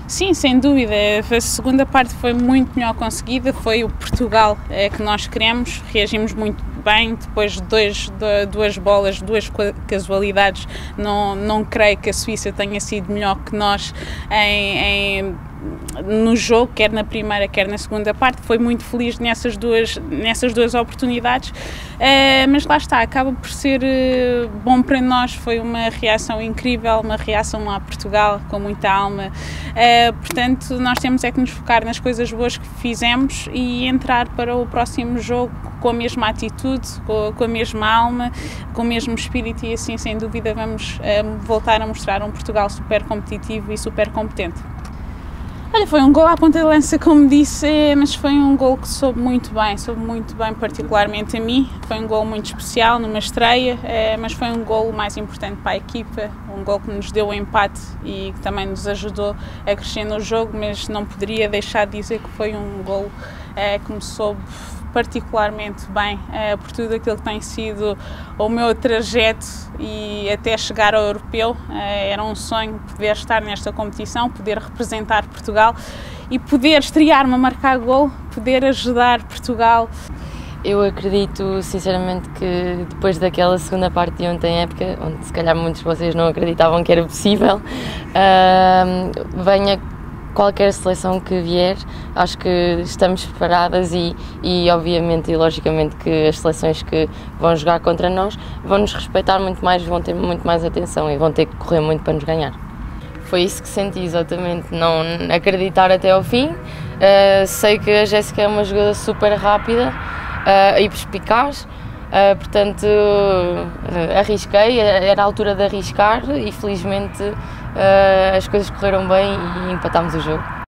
Sim, sem dúvida. A segunda parte foi muito melhor conseguida, foi o Portugal que nós queremos, reagimos muito bem, depois de duas bolas, duas casualidades, não creio que a Suíça tenha sido melhor que nós no jogo, quer na primeira, quer na segunda parte. Foi muito feliz nessas duas oportunidades, mas lá está, acaba por ser bom para nós. Foi uma reação incrível, uma reação a Portugal com muita alma, portanto nós temos é que nos focar nas coisas boas que fizemos e entrar para o próximo jogo com a mesma atitude, com a mesma alma, com o mesmo espírito, e assim sem dúvida vamos voltar a mostrar um Portugal super competitivo e super competente. Olha, foi um gol à ponta de lança, como disse, mas foi um gol que soube muito bem particularmente a mim. Foi um gol muito especial numa estreia, mas foi um gol mais importante para a equipa, um gol que nos deu o empate e que também nos ajudou a crescer no jogo, mas não poderia deixar de dizer que foi um gol que me soube particularmente bem, por tudo aquilo que tem sido o meu trajeto e até chegar ao europeu. Era um sonho poder estar nesta competição, poder representar Portugal e poder estrear-me a marcar gol, poder ajudar Portugal. Eu acredito sinceramente que depois daquela segunda parte de ontem época, onde se calhar muitos de vocês não acreditavam que era possível, venha qualquer seleção que vier, acho que estamos preparadas e obviamente e logicamente que as seleções que vão jogar contra nós vão nos respeitar muito mais, vão ter muito mais atenção e vão ter que correr muito para nos ganhar. Foi isso que senti exatamente, não acreditar até ao fim. Sei que a Jéssica é uma jogadora super rápida e perspicaz, portanto arrisquei, era a altura de arriscar e felizmente as coisas correram bem e empatámos o jogo.